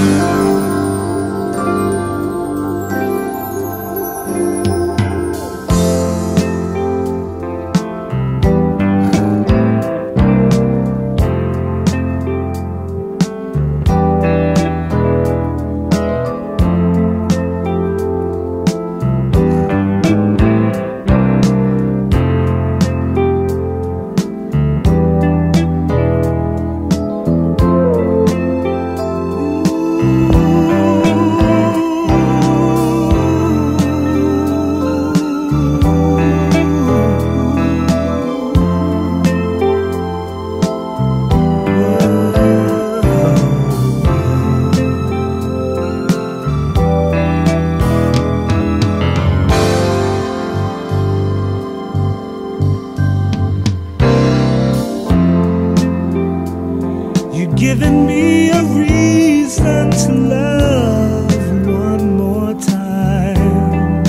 You've given me a reason to love one more time.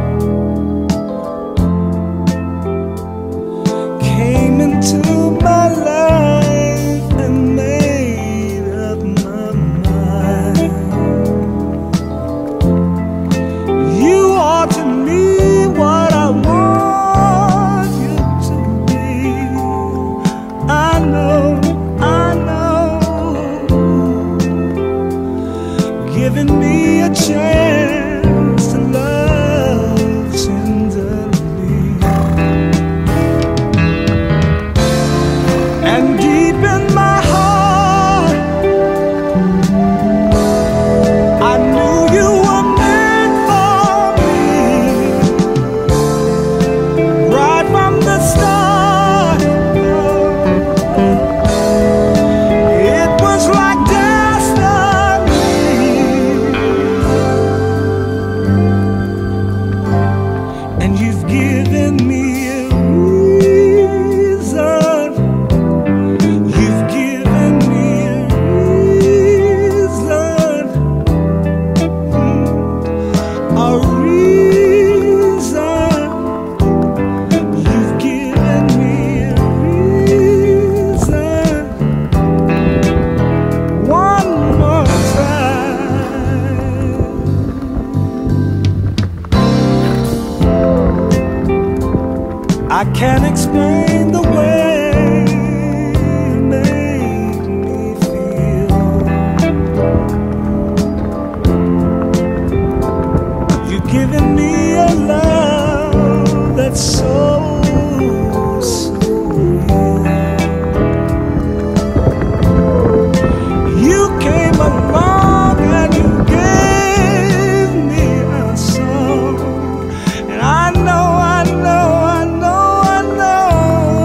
Came into my life and made up my mind. You are to me what I want you to be. I know, giving me a chance to love tenderly. And deep in my heart, I knew you were meant for me. Right from the start, it was like and you've given me a reason. You've given me a reason. A reason. You've given me a reason. One more time. I can't explain the way you make me feel. You've given me a love that's so, so real. You came along and you gave me a song, and I know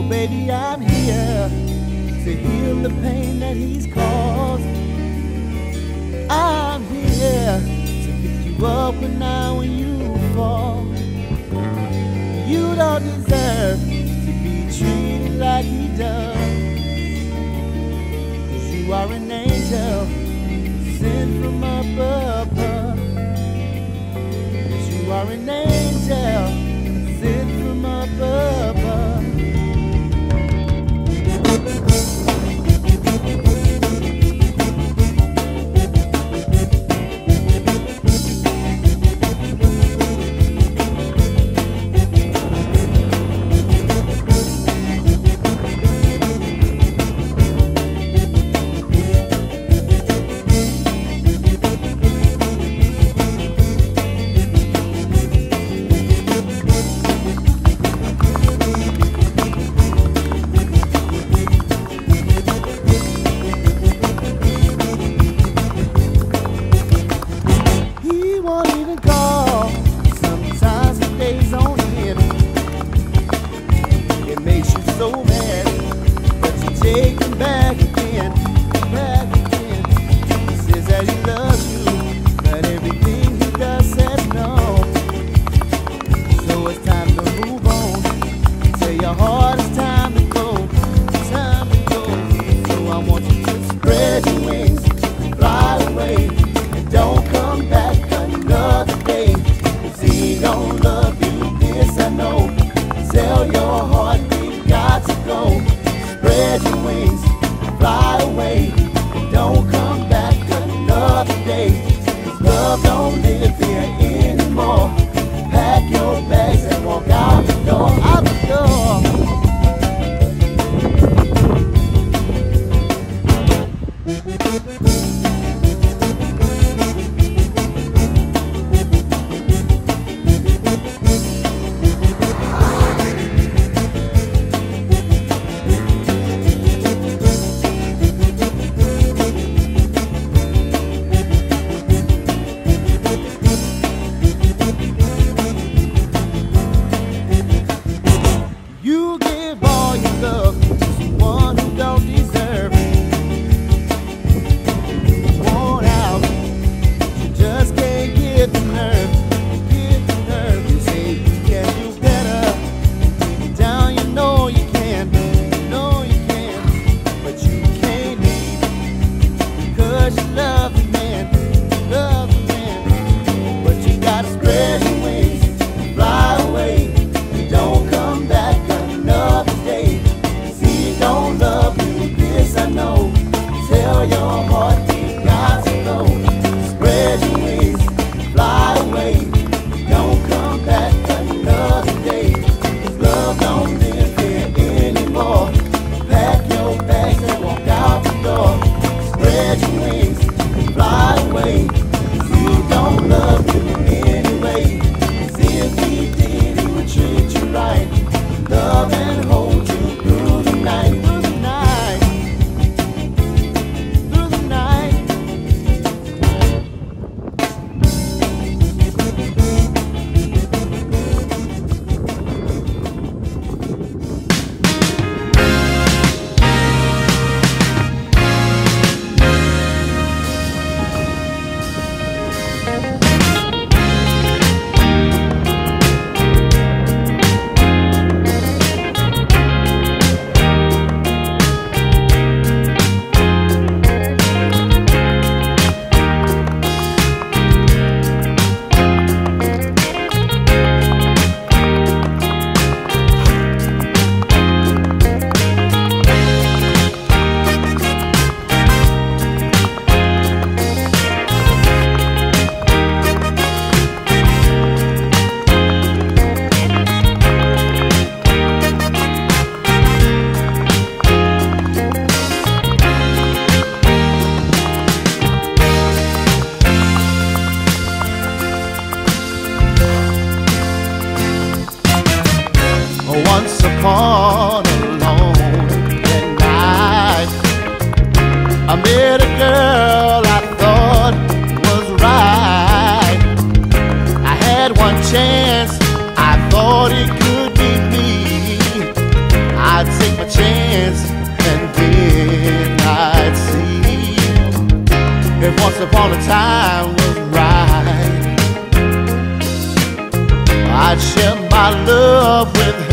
baby, I'm here to heal the pain that he's caused. I'm here to pick you up when you fall. You don't deserve to be treated like he does, 'cause you are an angel sent from up above. 'Cause you are an angel sent from up above. upon a lonely night. I met a girl I thought was right. I had one chance, I thought it could be me. I'd upon a time was right, I'd share my love with